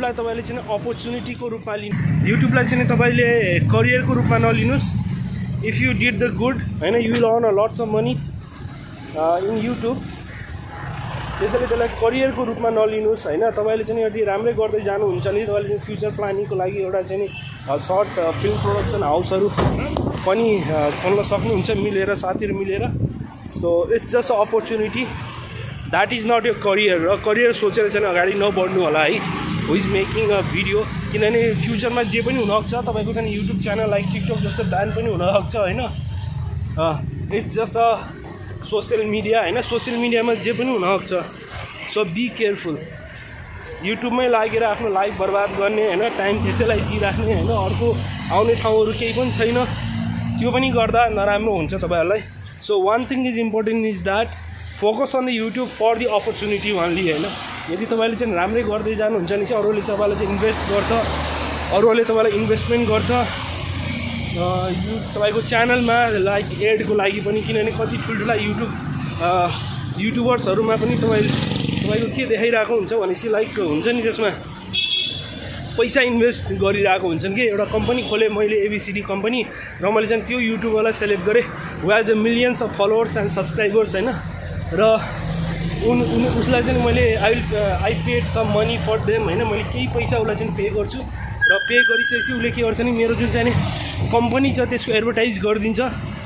युट्युबलाई तपाईले चाहिँ अपर्च्युनिटीको रूपमा लिनु, युट्युबलाई चाहिँ तपाईले करियरको रूपमा नलिनुस्। If you did the good हैन, you will earn a lots of money in YouTube. त्यसैले त्यसलाई करियरको रूपमा नलिनुस् हैन। तपाईले चाहिँ यदि राम्रै गर्दै जानुहुन्छ नि तपाईले चाहिँ फ्युचर प्लानिङको लागि एउटा चाहिँ सर्ट फिल्म प्रोडक्सन हाउसहरू पनि खोल्न सक्नुहुन्छ मिलेर, साथीहरू मिलेर। So it's just a opportunity, that is not your career. र करियर सोचेर चाहिँ अगाडि नबढ्नु होला है, who is making a video. किनभने फ्युचरमा जे पनि हुनसक्छ, तपाईँको चाहिँ युट्युब च्यानल लाइक टिकटक जस्तो ब्यान पनि हुनसक्छ होइन। It's just a social media होइन, सोसियल मिडियामा जे पनि हुनसक्छ। So be careful. युट्युबमै लागेर आफ्नो लाइफ बर्बाद गर्ने होइन, टाइम त्यसैलाई दिइराख्ने होइन, अर्को आउने ठाउँहरू केही पनि छैन, त्यो पनि गर्दा नराम्रो हुन्छ तपाईँहरूलाई। So one thing is important is that focus on the YouTube for the opportunity only होइन। यदि तपाईँले चाहिँ राम्रै गर्दै जानुहुन्छ भने चाहिँ अरूले तपाईँलाई चाहिँ इन्भेस्ट गर्छ, अरूले तपाईँलाई इन्भेस्टमेन्ट गर्छ तपाईँको च्यानलमा लाइक एडको लागि पनि। किनभने कति ठुल्ठुला युट्युबर्सहरूमा पनि तपाईँको के देखाइरहेको हुन्छ भनेपछि लाइक हुन्छ नि, त्यसमा पैसा इन्भेस्ट गरिरहेको हुन्छन् कि। एउटा कम्पनी खोलेँ मैले, एबिसिडी कम्पनी, र मैले चाहिँ त्यो युट्युबरलाई सेलेक्ट गरेँ who has a millions of followers and subscribers होइन। र उसलाई चाहिँ मैले I paid some money for them होइन, मैले केही पैसा उसलाई चाहिँ पे गर्छु। र पे गरिसकेपछि उसले के गर्छ नि, मेरो जुन चाहिँ कम्पनी छ त्यसको एडभर्टाइज गरिदिन्छ।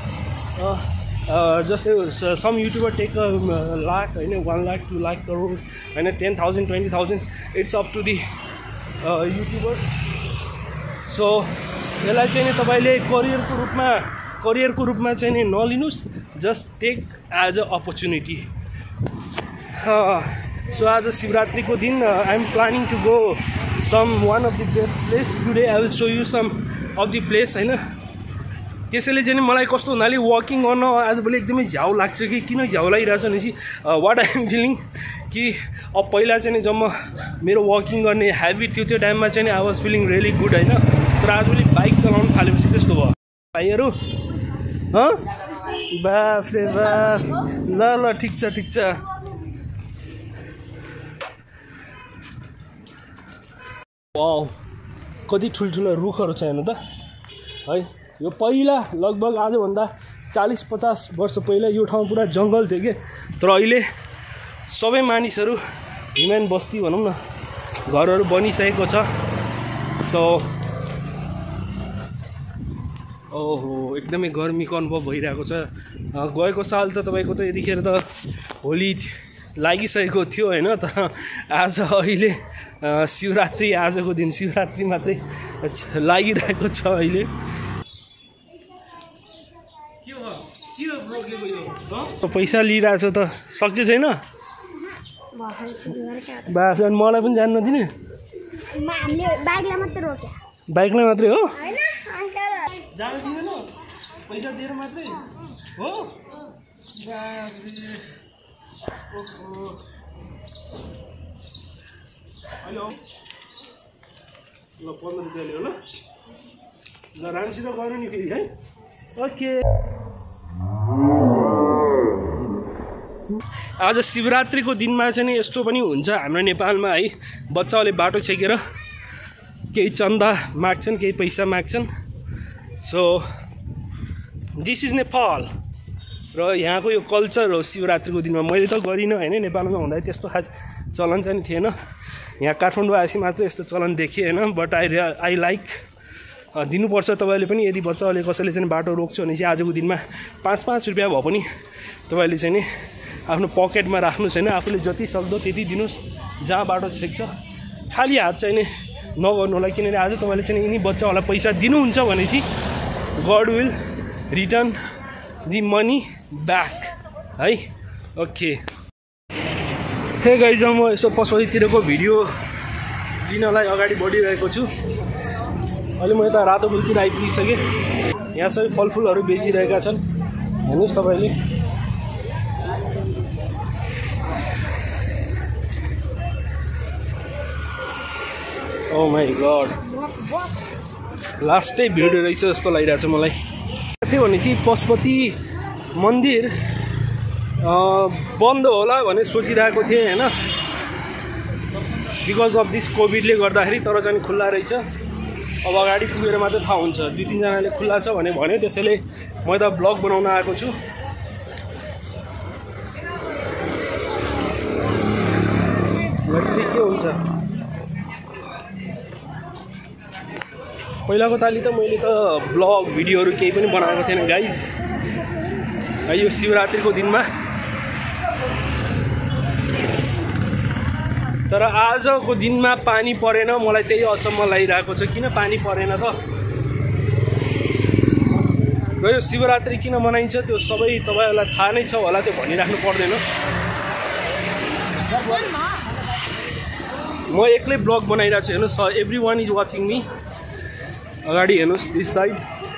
जस्तै सम युट्युबर टेक लाख होइन, 1 लाख 2 लाख करोड होइन, 10,000 20,000, it's up to the youtuber. So यसलाई चाहिँ तपाईँले करियरको रूपमा चाहिँ नलिनुहोस्, just take as a opportunity. So आज शिवरात्रिको दिन I am planning to go one of the best place today. I will show you some of the place होइन। त्यसैले चाहिँ मलाई कस्तो हुनाले वकिङ गर्न आजभोलि एकदमै झ्याउ लाग्छ कि किन झ्याउ लागिरहेको छ भनेपछि वाट आई एम फिलिङ कि अब पहिला चाहिँ जब मेरो वकिङ गर्ने ह्याबिट थियो त्यो टाइममा चाहिँ I was feeling really good होइन। तर आजभोलि बाइक चलाउनु थालेपछि त्यस्तो भयो भाइहरू। बाफ रे बाफ, ल ल ठिक छ ठिक छ। वाउ कति ठुल्ठुलो रुखहरू छ हेर्नु त है। यो पहिला लगभग आजभन्दा 40-50 वर्ष पहिला यो ठाउँ पुरा जङ्गल थियो कि, तर अहिले सबै मानिसहरू ह्युमन बस्ती भनौँ न, घरहरू बनिसकेको छ। सो ओहो एकदमै गर्मीको अनुभव भइरहेको छ। गएको साल त तपाईँको त यतिखेर त होली लागिसकेको थियो होइन, तर आज अहिले शिवरात्रि, आजको दिन शिवरात्रि मात्रै लागिरहेको छ अहिले। पैसा लिइरहेको छ त सक्यो छैन बाफ, मलाई पनि जान्न दिने, बाइकलाई मात्रै हो जानु दिँदैन, पैसा दिएर मात्रै हो। ल 15 रुपियाँ ल्याऊ ल, राम्रोसित गर्नु नि फेरि है। ओके आज शिवरात्रिको दिनमा चाहिँ यस्तो पनि हुन्छ हाम्रो नेपालमा है, बच्चाहरूले बाटो छेकेर केही चन्दा माग्छन्, केही पैसा माग्छन्। सो दिस इज नेपाल र यहाँको यो कल्चर हो। शिवरात्रिको दिनमा मैले त गरिनँ होइन, नेपालमा हुँदा त्यस्तो खास चलन चाहिँ थिएन, यहाँ काठमाडौँ आएपछि मात्र यस्तो चलन देखेँ होइन। बट आई लाइक दिनुपर्छ तपाईँले पनि। यदि बच्चाहरूले कसैले चाहिँ बाटो रोक्छ भने चाहिँ आजको दिनमा 5-5 रुपियाँ भए पनि तपाईँले चाहिँ नि आफ्नो पकेटमा राख्नुहोस् होइन, आफूले जति सक्दो त्यति दिनुहोस्। जहाँ बाटो छेक्छ खाली हात चाहिँ नि नगर्नु होला, किनभने आज तपाईँले चाहिँ यिनी बच्चाहरूलाई पैसा दिनुहुन्छ भनेपछि god will return the money back है। ओके हे गाइज, म यसो पशुपतितिरको भिडियो लिनलाई अगाडि बढिरहेको छु। अहिले म यता रातो पुलतिर आइपुगिसकेँ। यहाँ सबै फलफुलहरू बेचिरहेका छन्, हेर्नुहोस् तपाईँले। ओ माई गड, लास्टै भिड रहेछ जस्तो लागिरहेको छ मलाई। थियो भनेपछि पशुपति मन्दिर बन्द होला भनेर सोचिरहेको थिएँ होइन। बिकज अफ दिस कोभिडले गर्दाखेरि, तर चाहिँ खुल्ला रहेछ। अब अगाडि पुगेर मात्रै थाहा हुन्छ। 2-3 जनाले खुल्ला छ भने भन्यो, त्यसैले म त ब्लग बनाउन आएको छु। के हुन्छ पहिलाको ताली त मैले त ब्लग भिडियोहरू केही पनि बनाएको थिएन गाइज। यो शिवरात्रिको दिनमा, तर आजको दिनमा पानी परेन। मलाई त्यही अचम्म लागिरहेको छ, किन पानी परेन त? र यो शिवरात्रि किन मनाइन्छ त्यो सबै तपाईँहरूलाई थाहा नै छ होला, त्यो भनिराख्नु पर्दैन। म एक्लै ब्लग बनाइरहेको छु। हेर्नुहोस्, everyone is watching me. अगाडि हेर्नुहोस्, दिस साइड।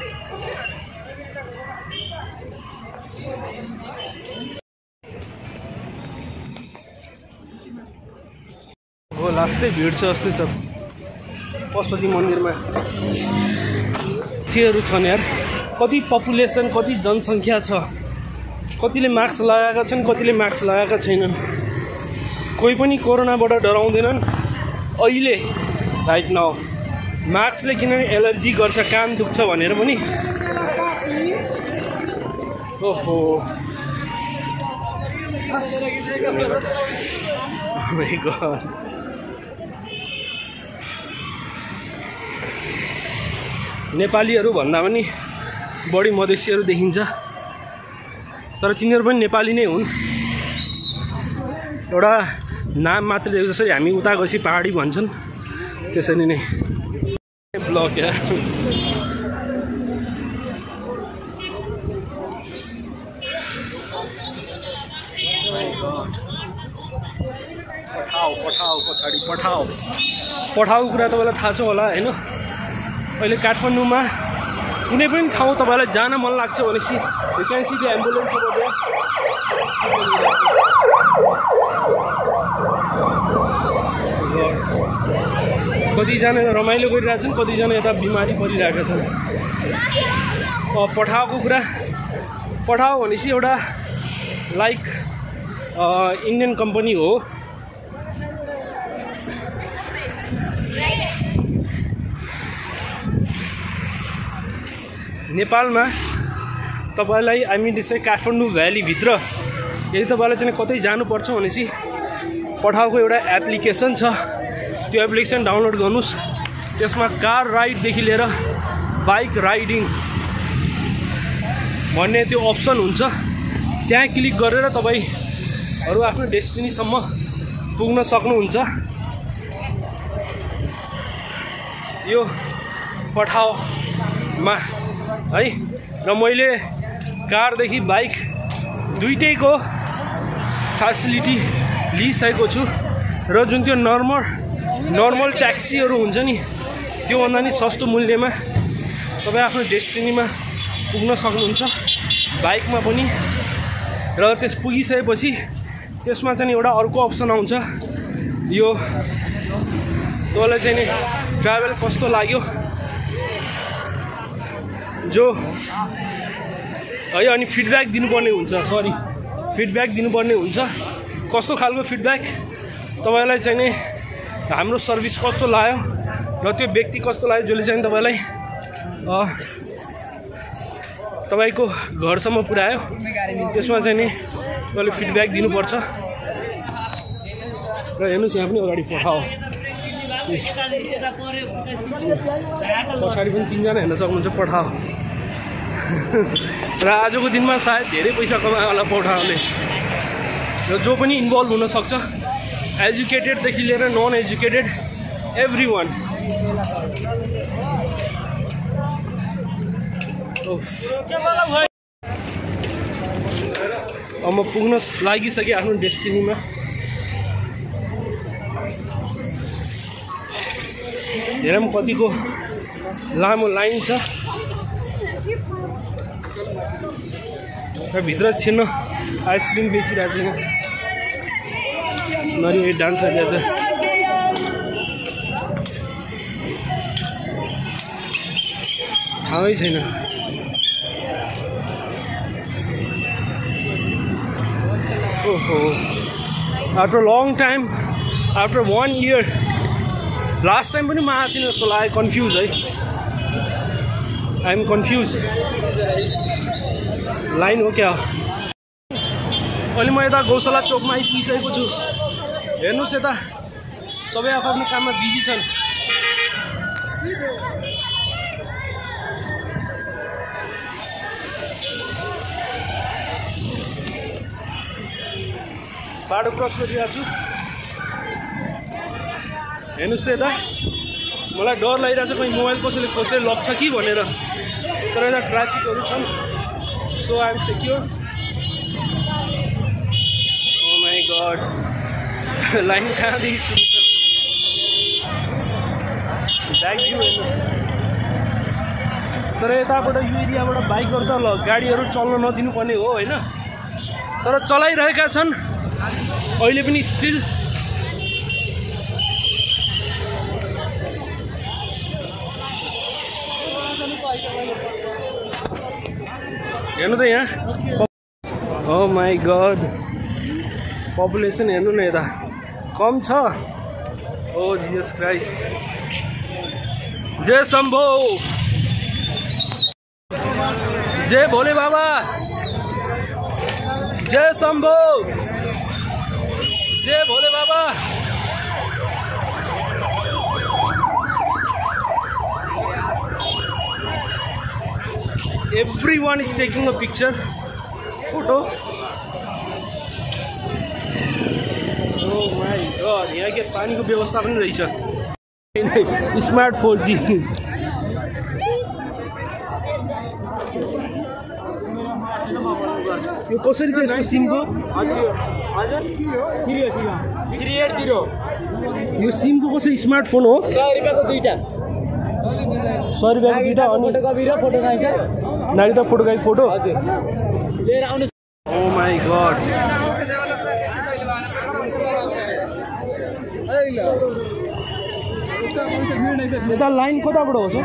हो लास्टै भिड छ जस्तै छ पशुपति मन्दिरमा। चेयरहरू छन् यार। कति पपुलेसन, कति जनसङ्ख्या छ। कतिले मास्क लगाएका छन्, कतिले मास्क लगाएका छैनन्। कोही पनि कोरोनाबाट डराउँदैनन् अहिले राइट नाउ। मास्कले किनभने एलर्जी गर्छ, कान दुख्छ भनेर पनि। ओहो माय गॉड। नेपालीहरू भन्दा पनि बढी मधेसीहरू देखिन्छ, तर तिनीहरू पनि नेपाली नै हुन्। एउटा नाम मात्र देख्छ। जसरी हामी उता गएपछि पहाडी भन्छन्, त्यसरी नै ब्लग यार। पठाऊ पछाडि पठाऊ कुरा तपाईँलाई थाहा छ होला होइन। अहिले काठमाडौँमा कुनै पनि ठाउँ तपाईँलाई जान मन लाग्छ भनेपछि you can see the ambulance over there. कतिजना रमाइलो गरिरहेछन्, कतिजना यता बिमारी परिरहेका छन्। पठाएको कुरा, पठाऊ भनेपछि एउटा लाइक इन्डियन कम्पनी हो। नेपालमा तपाईँलाई हामी त्यसै काठमाडौँ भ्यालीभित्र यदि तपाईँलाई चाहिँ कतै जानुपर्छ भनेपछि पठाएको एउटा एप्लिकेसन छ। त्यो एप्लिकेसन डाउनलोड गर्नुहोस्। त्यसमा कार राइडदेखि लिएर बाइक राइडिङ भन्ने त्यो अप्सन हुन्छ। त्यहाँ क्लिक गरेर तपाईँहरू आफ्नो डेस्टिनीसम्म पुग्न सक्नुहुन्छ। यो पठाओमा है। र मैले कारदेखि बाइक दुइटैको फेसिलिटी लिइसकेको छु। र जुन त्यो नर्मल ट्याक्सीहरू हुन्छ नि, त्योभन्दा नि सस्तो मूल्यमा तपाईँ आफ्नो डेस्टिनीमा पुग्न सक्नुहुन्छ बाइकमा पनि। र त्यस पुगिसकेपछि त्यसमा चाहिँ एउटा अर्को अप्सन आउँछ। यो तपाईँलाई चाहिँ नि ट्राभल कस्तो लाग्यो जो है, अनि फिडब्याक दिनुपर्ने हुन्छ। फिडब्याक दिनुपर्ने हुन्छ। कस्तो खालको फिडब्याक तपाईँलाई चाहिँ नि हाम्रो सर्भिस कस्तो लाग्यो र त्यो व्यक्ति कस्तो लाग्यो जसले चाहिँ तपाईँलाई तपाईँको घरसम्म पुर्यायो, त्यसमा चाहिँ नि तपाईँले फिडब्याक दिनुपर्छ। र हेर्नुहोस् यहाँ पनि अगाडि पठाओ, पछाडि पनि 3 जना हेर्न सक्नुहुन्छ पठाओ। र आजको दिनमा सायद धेरै पैसा कमायो होला पठाओले। र जो पनि इन्भल्भ हुनसक्छ, एजुकेटेडदेखि लिएर नन एजुकेटेड एभ्री वान। अब म पुग्न लागिसकेँ आफ्नो डेस्टिनीमा। हेरौँ कतिको लामो लाइन छ। र भित्र छिर्न आइसक्रिम बेचिरहेको छैन, नरी डान्स गरिरहेको छ। ठाउँै छैन। ओहो, after long time after 1 year last time पनि म आएको छैन जस्तो लाग्यो कन्फ्युज है आई एम कन्फ्युज लाइन हो क्या अहिले म यता गौशाला चोकमा आइपुगिसकेको छु हेर्नुहोस् यता सबै आफ्नो काममा बिजी छन् बाटो क्रस गरिरहेको छु हेर्नुहोस् त यता मलाई डर लागिरहेको छ कहीँ मोबाइल कसैले लग्छ कि भनेर तर यता ट्राफिकहरू छन् so I am secure oh my god line कहाँदेखि सुरु छ ब्याक भ्यू हेर्नु तर यताबाट यो एरियाबाट बाइकहरू त गाडीहरू चल्न नदिनुपर्ने हो होइन तर चलाइरहेका छन् अहिले पनि स्टिल हेर्नु त यहाँ ओ माई गड पपुलेसन हेर्नु न यता कम छ ओ जिजस क्राइस्ट जय शम्भो जय भोले बाबा जय शम्भो जय भोले बाबा everyone is taking a picture photo oh my god यहाँ के पानी को व्यवस्था पनि रहेछ स्मार्ट 4G यो कसरी छ यसको सिमको यो सिमको कसरी स्मार्टफोन हो 100 रुपैयाँको दुईटा 100 रुपैयाँको दुईटा अनि फोटोकपी र फोटो चाहिन्छ नागरिकता फोटोकपी फोटो हजुर लिएर आउनु ओ माई गड यता लाइन कताबाट हो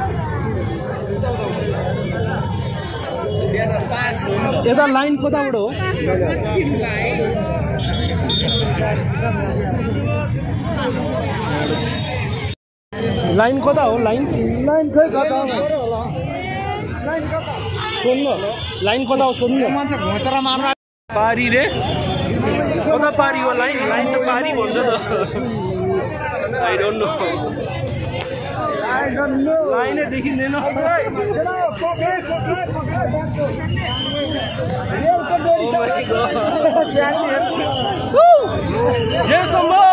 यता लाइन कताबाट हो लाइन कता हो लाइन खै कता हो सोध्नु लाइन कता हो सोध्नु पारी रे कता पारी हो लाइन त पारी भन्छ त आई डोन्ट नो लाइनै देखिँदैन जय शम्भो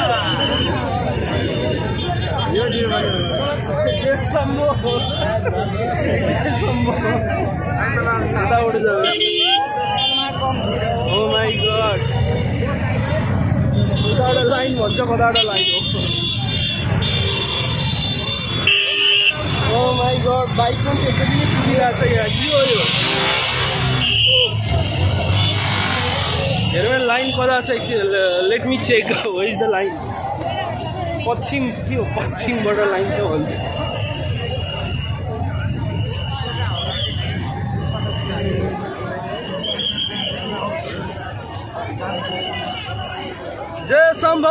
Oh my god कताबाट लाइन भन्छ कताबाट लाइन हो Oh my god बाइक पनि त्यसरी नै कुदिरहेको छ यहाँ के हो यो हेर्नु लाइन कता छ लेट मी चेक हो इज द लाइन पश्चिम के हो पश्चिमबाट लाइन छ भन्छ जय शम्भो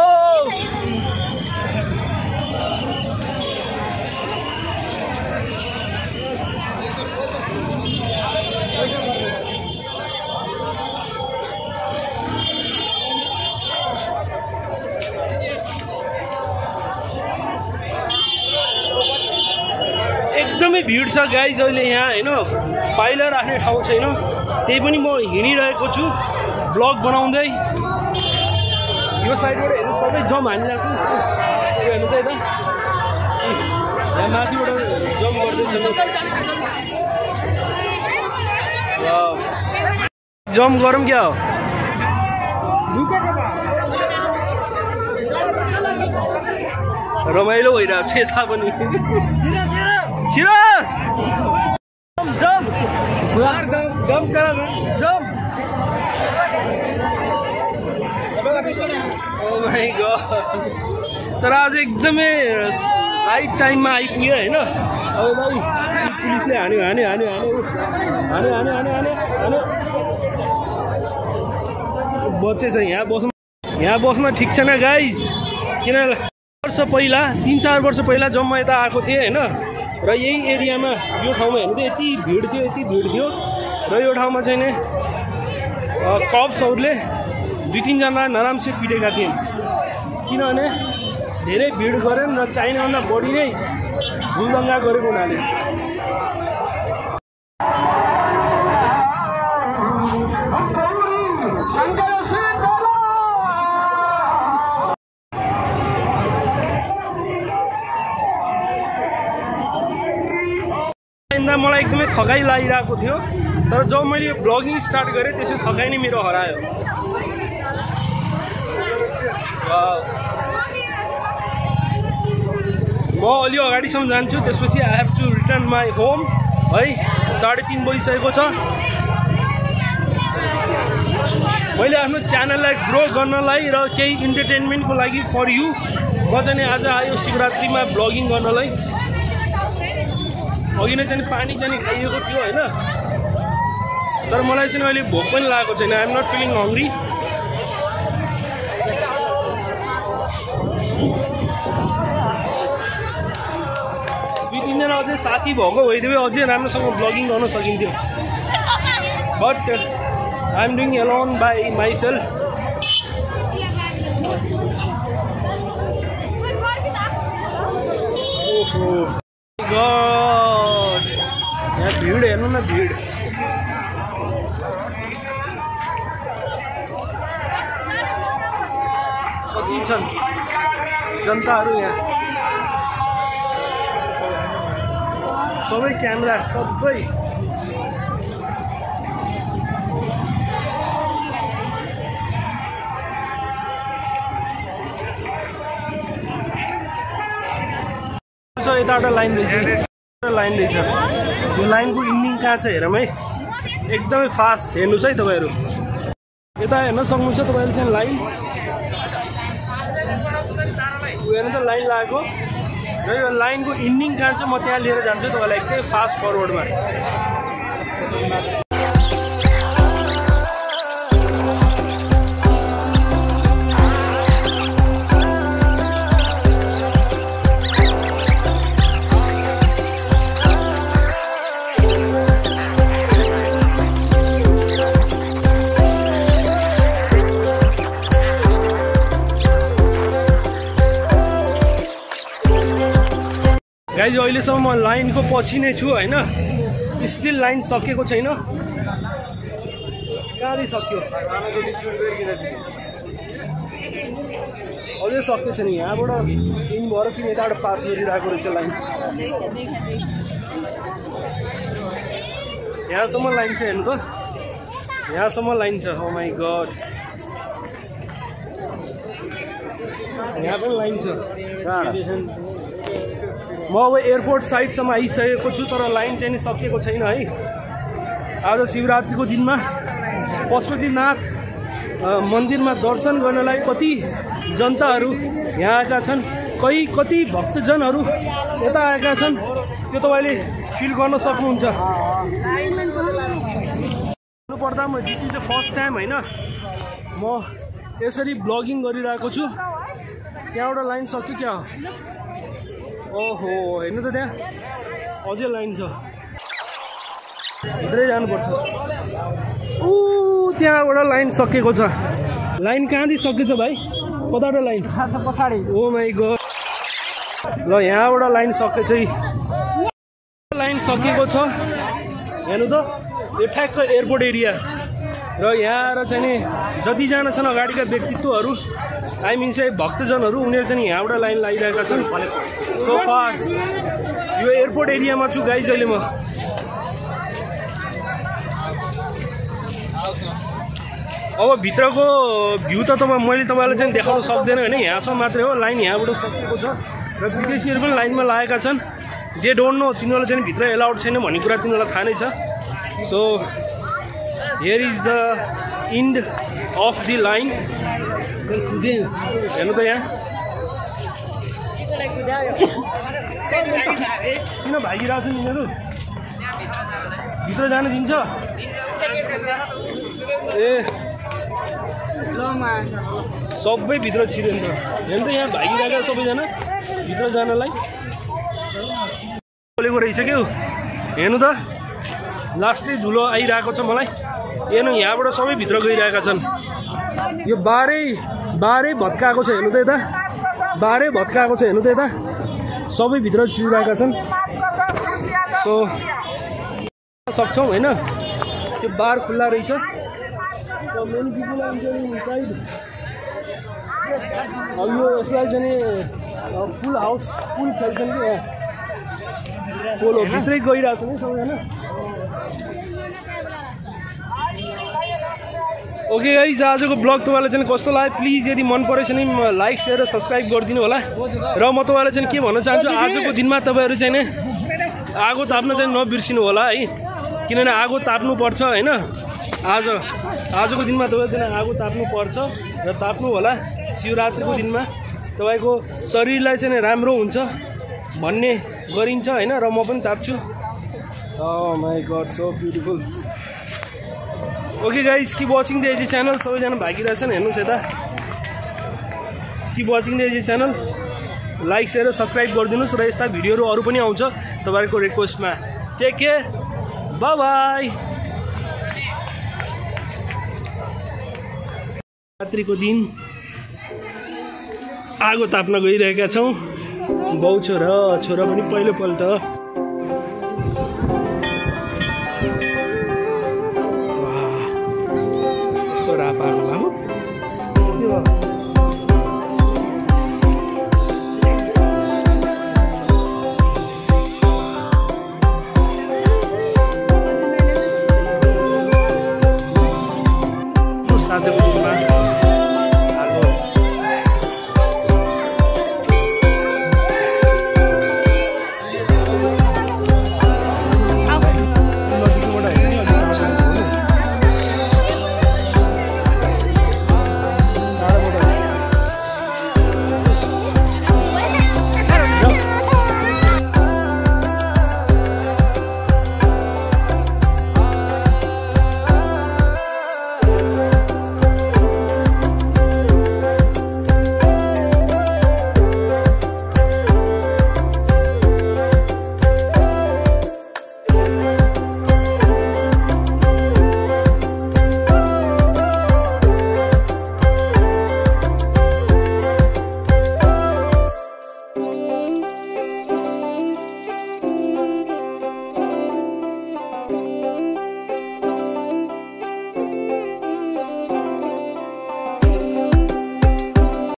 एकदमै भिड छ गाइज अहिले यहाँ होइन पाइला राख्ने ठाउँ छैन त्यही पनि म हिँडिरहेको छु ब्लग बनाउँदै यो साइडबाट हेर्नु सबै जम हानिरहेको छु हेर्नु त यता यहाँ माथिबाट जम गर्दैछ जम गरौँ क्या हो रमाइलो भइरहेको छ यता पनि तर आज एकदमै राइट टाइममा आइपुग्यो होइन अब भाइ पुलिसले हान्यो बचेछ यहाँ बस्न ठिक छैन गाइज किन वर्ष पहिला 3-4 वर्ष पहिला जब म यता आएको थिएँ होइन, र यही एरियामा यो ठाउँमा हेर्नु त यति भिड थियो र यो ठाउँमा चाहिँ नि कप्सहरूले 2-3 जना आरामसे पिटेका थिए, किनभने धेरै भिड गरेन र चाहिनेभन्दा बढी नै भुलदङ्गा गरेको हुनाले। मलाई एकदमै थकाइ लागिरहेको थियो, तर जब मैले ब्लगिङ स्टार्ट गरेँ त्यसो थकाइ नै मेरो हरायो। म अलि अगाडिसम्म जान्छु, त्यसपछि I have to return my home है। 3:30 बजिसकेको छ। मैले आफ्नो च्यानललाई ग्रो गर्नलाई र केही इन्टरटेनमेन्टको लागि फर यु म चाहिँ आज आयो शिवरात्रिमा ब्लगिङ गर्नलाई। अघि नै चाहिँ पानी चाहिँ खाइएको थियो होइन, तर मलाई चाहिँ अहिले भोक पनि लागेको छैन। I am not feeling hungry. दुई तिनजना अझै साथी भएको भइदियो अझै राम्रोसँग ब्लगिङ गर्न सकिन्थ्यो, but I am doing alone by myself. ओहो गॉड, यहाँ भिड हेर्नु न, भिड कति छन् जनताहरू यहाँ। सबै क्यामेरा सबै यता एउटा लाइन रहेछ, यो लाइनको इन्डिङ कहाँ छ हेरौँ है। एकदमै फास्ट हेर्नुहोस् है तपाईँहरू, यता हेर्न सक्नुहुन्छ तपाईँहरू चाहिँ लाइन हेर्नु त लाइन लागेको, र यो लाइनको इन्डिङ कहाँ छ म त्यहाँ लिएर जान्छु तपाईँलाई एकदमै फास्ट फरवर्डमा। गाइज अहिलेसम्म म लाइनको पछि नै छु होइन, स्टिल लाइन सकेको छैन। कहाँदेखि सक्यो, अझै सकेको छैन। यहाँबाट इन भएर फेरि यताबाट पास गरिरहेको रहेछ लाइन। यहाँसम्म लाइन छ हेर्नु त, यहाँसम्म लाइन छ। ओ माई गड, यहाँ पनि लाइन छ। म अब एयरपोर्ट साइडसम्म आइसकेको छु, तर लाइन चाहिँ नि सकिएको छैन है। आज शिवरात्रिको दिनमा पशुपतिनाथ मन्दिरमा दर्शन गर्नलाई कति जनताहरू यहाँ आएका छन्, कति भक्तजनहरू यता आएका छन्, त्यो तपाईँले फिल गर्न सक्नुहुन्छ। भन्नुपर्दा म this is the first time होइन म यसरी ब्लगिङ गरिरहेको छु। त्यहाँबाट लाइन सक्यो क्या, ओहो हेर्नु त त्यहाँ अझै लाइन छ, भित्रै जानुपर्छ। त्यहाँबाट लाइन सकिएको छ। लाइन कहाँदेखि सकेछ भाइ, कताबाट लाइन पछाडि? ओ माई गड, ल यहाँबाट लाइन सकेछ है, लाइन सकिएको छ हेर्नु त। यो ठ्याक्क एयरपोर्ट एरिया, र यहाँ आएर चाहिँ नि जतिजना छन् अगाडिका व्यक्तित्वहरू, आई मिन चाहिँ भक्तजनहरू, उनीहरू चाहिँ यहाँबाट लाइन लागिरहेका छन्। सो फार यो एयरपोर्ट एरियामा छु गाइज अहिले म। अब भित्रको भ्यू त मैले तपाईँलाई चाहिँ देखाउन सक्दैन होइन, यहाँसम्म मात्रै हो। लाइन यहाँबाट सकिएको छ र विदेशीहरू पनि लाइनमा लागेका छन्। दे डोन्ट नो, तिनीहरूलाई चाहिँ भित्र एलाउड छैन भन्ने कुरा तिनीहरूलाई थाहा नै छ। So here is the end of the line. हेर्नु त यहाँ किन भागिरहेको छ यिनीहरू, भित्र जान दिन्छ? ए ल सबै भित्र छिर्यो नि त हेर्नु त यहाँ भागिरहेका सबैजना भित्र जानलाई बोलेको रहेछ क्या हेर्नु त लास्टै धुलो आइरहेको छ मलाई हेर्नु यहाँबाट सबै भित्र गइरहेका छन् यो बारै भत्काएको छ हेर्नु त यता बारै भत्काएको छ हेर्नु त यता सबै भित्र छिरिरहेका छन् सो सक्छौँ होइन त्यो बार खुल्ला रहेछ अब यो यसलाई चाहिँ फुल हाउस फुल खेल्छन् कि यहाँ पोलो भित्रै गइरहेको छ नि सबैजना ओके गाइज आजको ब्लग तपाईँलाई चाहिँ कस्तो लाग्यो प्लिज यदि मन परेछ भने लाइक सेयर र सब्सक्राइब गरिदिनु होला र म तपाईँलाई चाहिँ के भन्न चाहन्छु आजको दिनमा तपाईँहरू चाहिँ आगो ताप्न चाहिँ नबिर्सिनु होला है किनभने आगो ताप्नुपर्छ होइन आजको दिनमा तपाईँ चाहिँ आगो ताप्नुपर्छ र ताप्नु होला शिवरात्रिको दिनमा तपाईँको शरीरलाई चाहिँ राम्रो हुन्छ भन्ने गरिन्छ होइन र म पनि ताप्छु my god so beautiful okay guys keep watching the AG channel सबैजना भागिरहेछन् हेर्नुहोस् यता keep watching the AG channel like share र सब्सक्राइब गरिदिनुहोस् र यस्ता भिडियोहरू अरू पनि आउँछ तपाईँहरूको रिक्वेस्टमा टेक केयर बाई बाई रात्रिको दिन आगो ताप्न गइरहेका छौँ बाउ छोरा पनि पहिलोपल्ट कस्तो रापाको बाबु साँझको